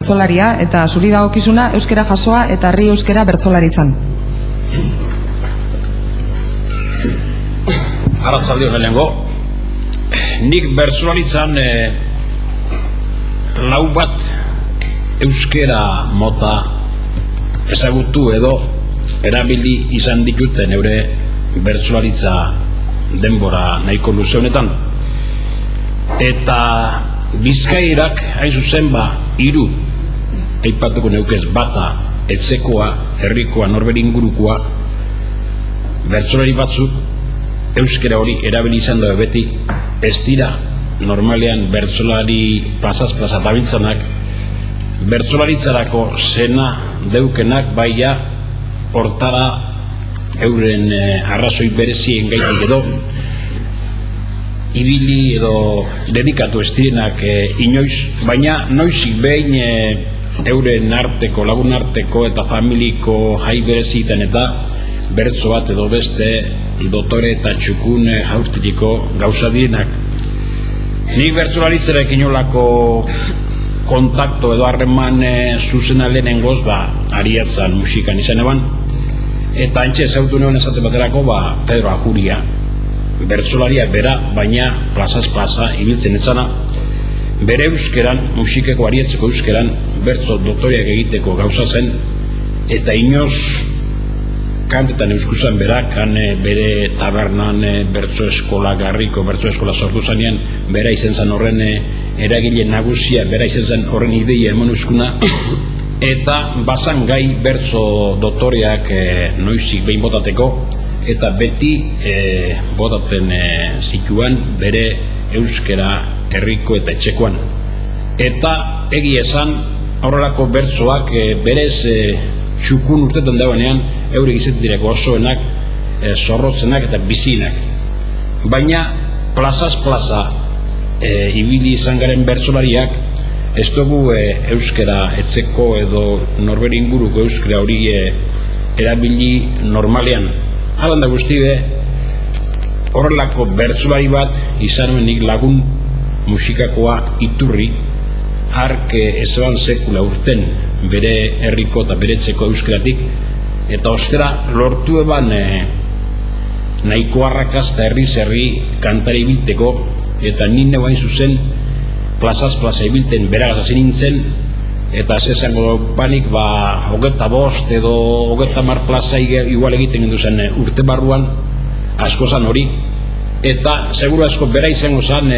bertsolaria eta zuri dagokizuna euskera jasoa eta herri euskera bertsolaritzan. Arratsalde on lehenengo. Nik bertsolaritzan lau bat euskera mota ezagutu edo erabili izan dituten eure bertsolaritza denbora nahiko luze honetan. Eta Bizkairak hain zuzen hiru aipatuko neukez, bata etzekoa, herrikoa, norbere ingurukoa, bertsolari batzuk euskera hori erabili izan dabe beti, ez dira normalean bertsolari plazaz plaza dabiltzanak, bertsolaritzarako zena deukenak baia hortara euren arrazoi berezien gaitik edo ibili edo dedikatu ez direnak inoiz, baina noizik behin euren arteko, lagun arteko eta familiko jai bereziten eta bertso bat edo beste dotore eta txukun jaurtiriko gauza direnak. Nik bertsolaritzarek inolako kontakto edo harreman zuzena lehenengoz ariatzan musikan izan eban, eta antxe ezautu neuen esate baterako Pedro Ajuria, bertsolaria bera, baina plazaz plaza ibiltzen etzana, bere euskeran, musikeko arietzeko euskeran, bertso dotoriak egiteko gauza zen, eta inoz kantetan euskuzan berak, bere tabernan bertso eskola garriko, bertso eskola sortu zanean, bera izen zen horren eragile nagusia, bera izen zen horren ideia emon euskuna, eta bazan gai bertso dotoreak noizik behin botateko, eta beti botaten zituan bere euskera herriko eta etxekoan. Eta egia esan, aurrelako bertsoak berez txukun urtetan dauenean, eurik izaten direko osoenak, zorrotzenak eta bizinak. Baina plazaz plaza ibili izan garen bertsolariak, ez dugu euskera etzeko edo norbere inguruko euskera hori erabili normalean. Halan da guztide, horrelako bertsolari bat izan nik lagun musikakoa Iturri, hark ezeban sekula urten bere herriko eta bere etzeko euskeratik, eta ostera lortu eban nahiko arrakazta herri kantari ibilteko, eta nine bain zuzen plazaz plaza ibilten beragaz hasi nintzen, eta zezango panik 25 edo 30 plaza igual egiten gendu zen urte barruan, asko zan hori, eta seguru asko bera izango zan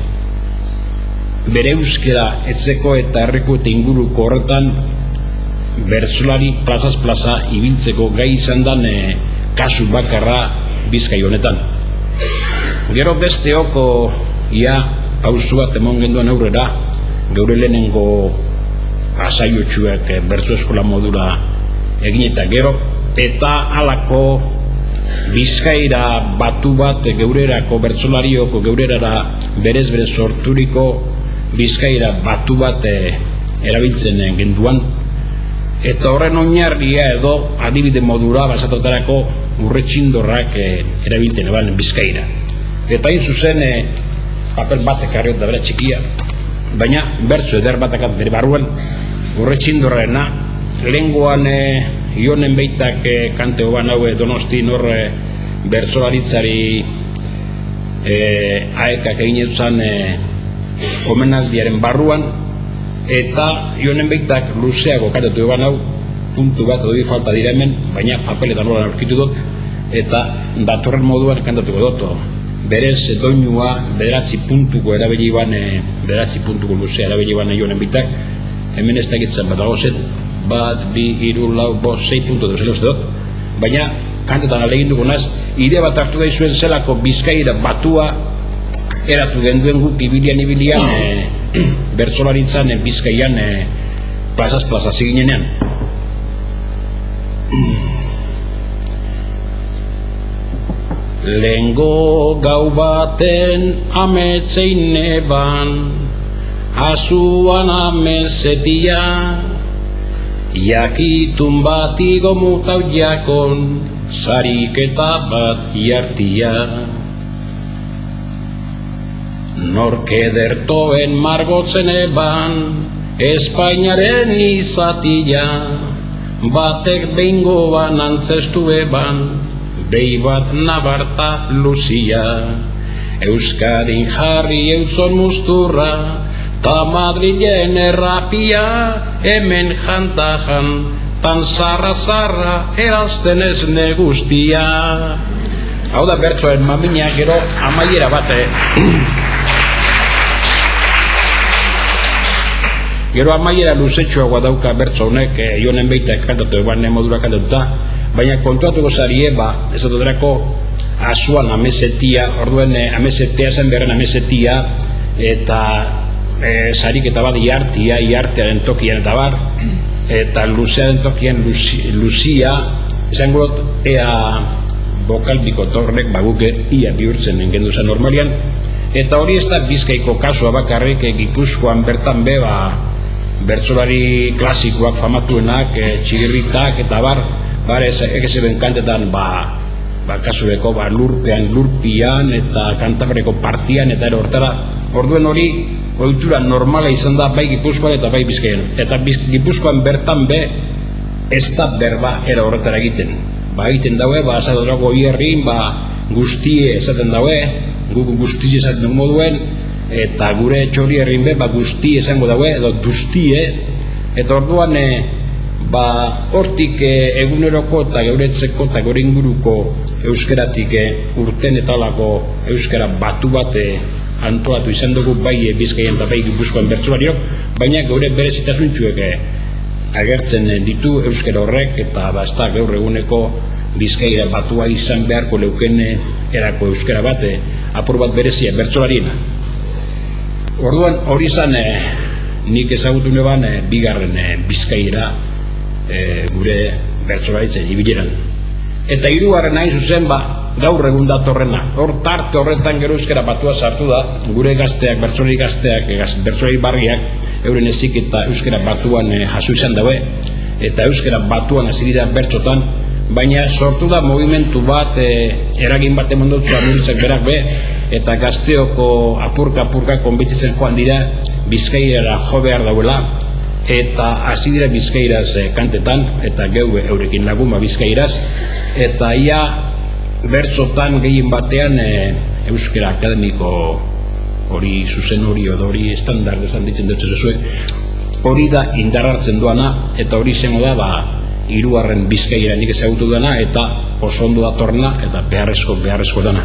bere euskera etzeko eta herriko eta inguruko horretan bertsolari plazaz plaza ibiltzeko gai izan dan kasu bakarra Bizkai honetan. Gero besteoko ia pausu bat emon genduan aurrera, geure lehenengo asaiotxuek bertso eskola modura egin eta gero, eta halako Bizkaira batu bat geurerako bertsolarioko geurerara berez sorturiko Bizkaira batu bat erabiltzen genduan, eta horren oinarria edo adibide modura basatotarako Urretxindorrak erabiltzen eban Bizkaira. Eta hain zuzen papel bat ekarriot da bera txikia, baina bertso eder batakat bere barruan Urretxindorrena, lehengoan ionen beitak kante hoban hau Donosti nor bertsolaritzari aekak egin eduzan omenaldiaren barruan, eta ionen beitak luzeago kantatu eban hau, puntu bat edo falta dira hemen, baina papeletan horan aurkitu dut, eta datorren moduan kantatuko dut. Berez doinua bederatzi puntuko erabili ban, bederatzi puntuko luzea erabili ban ionen beitak, hemen ez dakitzen bat agozet, 1, 2, 3, 4, 5, 6 puntu dut zela uste dut, baina kantetan alegin dugunaz, idea bat hartu daizuen zelako Bizkaira batua eratu genduen guk ibilian bertsolaritzan Bizkaian plazaz plaza ziginenean. Lehengo gau baten ametzein eban, asuan amezetia, jakitun bat igomutau jakon, zariketa bat iartia. Nork edertoen margotzen eban, Espainaren izatia, batek behingo ban antzestu eban, behi bat nabarta luzia. Euskarin jarri eutzon musturra, ta Madrilen errapia, hemen jantajan, tan zarra-zarra erazten ez negustia. Hau da bertsoen mamina, gero amaiera bate. Gero amaiera luzetxoagoa dauka bertso honek, jonen beitak kantatu eban modura kantatuta, baina kontuatuko zarie, ez duterako asuan amesetia, orduen amesetea zen berren amesetia, eta sarik eta bat iartearen tokian eta bar, eta luzearen tokian luzia, esan gurot, ea bokal bikotorrek baguke ia bihurtzen engendu zen normalian, eta hori ez da Bizkaiko kasua bakarrik, Gipuzkoan bertan be, bertsolari klasikoak famatuenak, txigirritak eta bar egezeben kantetan kasureko lurpian eta kantabreko partian eta ero hortara. Orduen hori ohitura normala izan da bai Gipuzkoan eta bai Bizkaian. Eta Gipuzkoan bertan be ez da berba era horretara egiten. Egiten daue, azadorago hierrin, guztie esaten daue, guztie esaten dugu moduen, eta gure txori herrin be, guzti esango daue, edo duztie, eta orduan hortik eguneroko eta geuretzeko eta gure inguruko euskeratik urten eta olako euskara batu bat antolatu izan dugu bai Bizkaian eta bai Gipuzkoan bertsolariok, baina geure berezitasuntxuek agertzen ditu euskara horrek, eta ez da gaur eguneko Bizkaira batua izan beharko leuken erako euskara bat, apur bat berezia bertsolariena. Orduan hori izan nik ezagutu neban bigarren Bizkaira gure bertsolaritzen ibileran. Eta hirugarren hain zuzen gaur egun datorrena. Hor tarte horretan gero euskara batua sartu da, gure gazteak, bertsolari gazteak, bertsolari barriak, euren ezik eta euskara batuan jaso izan daue, eta euskara batuan hasi dira bertsotan, baina sortu da movimentu bat, eragin bat emondotzu amuritzak berak be, eta gazteoko apurka konbitzitzen joan dira Bizkairara jo behar dauela, eta hasi dira bizkairaz kantetan, eta geu eurekin lagun bizkairaz, eta ia bertsotan gehien batean euskara akademiko hori zuzen hori edo hori estandar esan ditzen dut zuzuek, hori da indarrartzen duana, eta hori izango da hirugarren Bizkaira nik ezagutu duena, eta oso ondo datorna, eta beharrezko dana.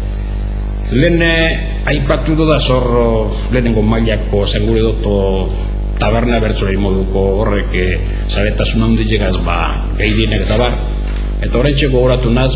Lehen aipatu da zorro lehenengo mailako zengure doto taberna bertsolari moduko horrek zaretasun handitxegaz gehienek eta bar, eta horretxe gogoratu naz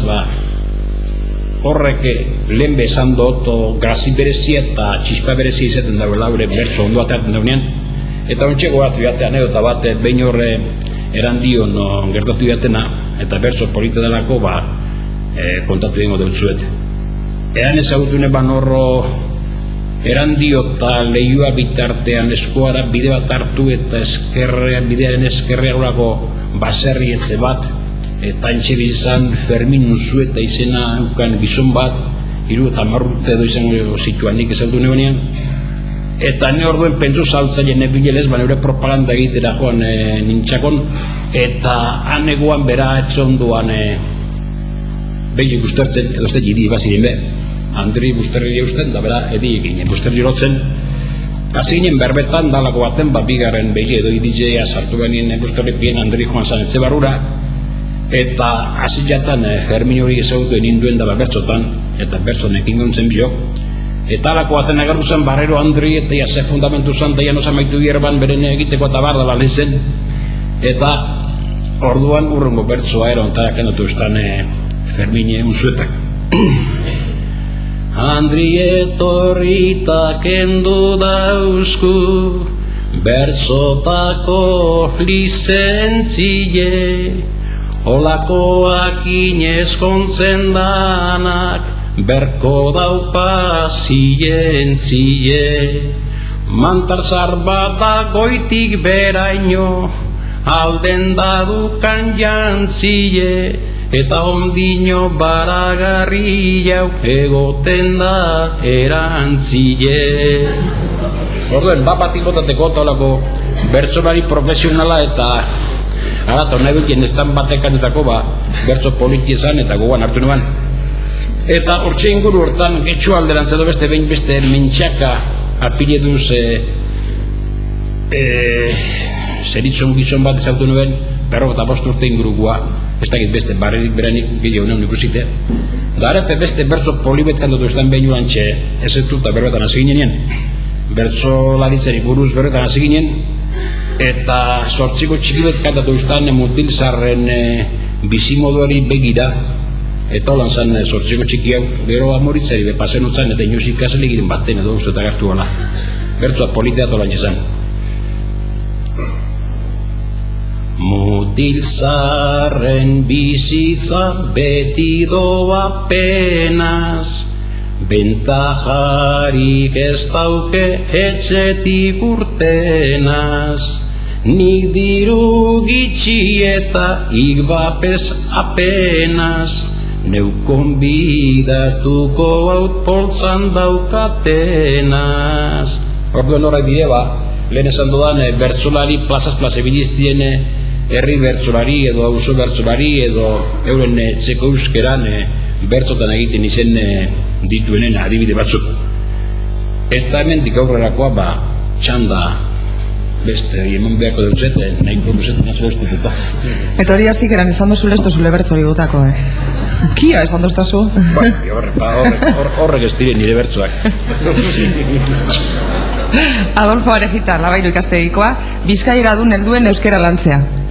horrek lehen bezan dut grazi berezia eta txispa berezia izaten dauela gure bertso ondo ateaten daunean, eta horretxe gogoratu jatean anedota bat behin horre erandion gertatu jatena, eta bertso polita delako kontatu dengo deutzuet. Eran ezagutu neban horro erandio eta lehioa bitartean eskuara bide bat hartu eta bidearen eskerrean horako baserri etxe bat, eta entxe bizan Fermin Unzueta izena eukan gizon bat, 30 urte edo izango zituan nik ezagutu nebanean, eta ne orduen pentsu saltzailen ebilelez, eure propaganda egitera joan nintxakon, eta anegoan bera etxonduan behi gustertzen, edo ez da jidi bazirin be, Andri Busterri eusten, da bera edi eginen Busterri lotzen, hasi ginen berbetan dalako baten, bigarren behi edo idizea sartu benien Busterri pien Andri joan zan etxe barura, eta hasi jatan Fermin hori ezagutu ninduen da bertsotan, eta bertsonek ingontzen biok, eta alako baten agarru zen barrero Andri, eta ia ze fundamentu zen, eta ia nosa maitu hierban beren egiteko eta bar da balezen, eta orduan urrengo bertsoa erontarak endotu estan Fermin Unzuetak. Andri etorrita kendu dauzku bertzotako lizentzie, olakoak inezkontzen danak berko daupa zientzie, mantarzar bat goitik beraino alden dadukan jantzie, eta ondino baragarri jau egoten da erantzile. Orduen, bapatik botateko eta olako bertsolari profesionala eta aratu nahi dut jenestan batekanetako bertso politizan eta gogoan hartu nuan. Eta hortxe inguru hortan getxo alderan edo beste behin beste mentxaka apileduz zeritzon gizon bat ezautu nuen 45 urte ingurua, ez dakit beste barrerik beranik gehiago neun ikusite. Da arete beste bertso polibet kantatu ez den behin urantxe ezetu eta berbetan hasi ginen, bertso laritzari buruz berbetan hasi ginen, eta sortziko txikibet kantatu uztan mutilzarren bizimoduari begira, eta holan zan sortziko txiki hau, gero amoritzari bepasen utzan, eta inoz ikasele giren baten edo uste eta gartu gala. Bertsoa politea tolan txezan. Mutilzarren bizitza beti doa penaz, bentajarik ez dauke etxetik urtenaz, nik diru gitxi eta ikbapez apenaz, neukon bidatuko haut poltzan daukatenaz. Orduen horrek dire lehen esan dudan bertsolari plazaz plaza biliztien herri bertsolari edo auzo bertsolari edo euren txeko euskeran bertsotan egiten izen dituenen adibide batzuk. Eta hemendik aurrerakoa txanda beste eman beharko deutzete, nahi produzetu nazio ustituta. Eta hori hasik eran esan dozule esto zule bertzori gutako, Kia esan doztazu? Horrek ez dire nire bertsoak. Adolfo Arejita, Labairu ikastegikoa, Bizkaiera dun helduen euskera lantzea.